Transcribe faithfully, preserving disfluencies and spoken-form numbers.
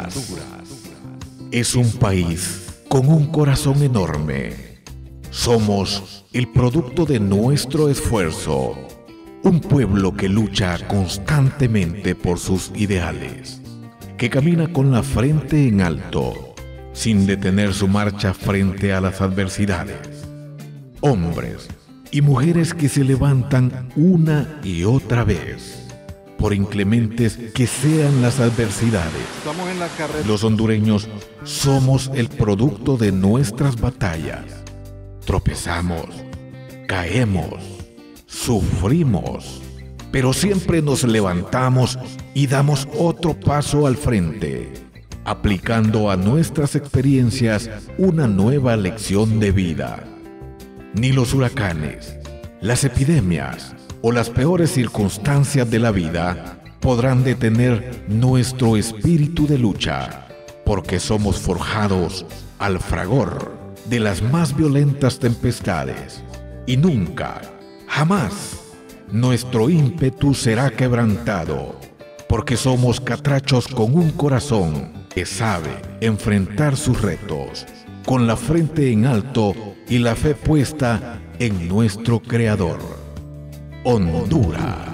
Honduras es un país con un corazón enorme. Somos el producto de nuestro esfuerzo, un pueblo que lucha constantemente por sus ideales, que camina con la frente en alto, sin detener su marcha frente a las adversidades. Hombres y mujeres que se levantan una y otra vez, por inclementes que sean las adversidades. Estamos en la carretera. Los hondureños somos el producto de nuestras batallas. Tropezamos, caemos, sufrimos, pero siempre nos levantamos y damos otro paso al frente, aplicando a nuestras experiencias una nueva lección de vida. Ni los huracanes, las epidemias o las peores circunstancias de la vida podrán detener nuestro espíritu de lucha, porque somos forjados al fragor de las más violentas tempestades, y nunca, jamás, nuestro ímpetu será quebrantado, porque somos catrachos con un corazón que sabe enfrentar sus retos, con la frente en alto y la fe puesta en nuestro Creador. Honduras.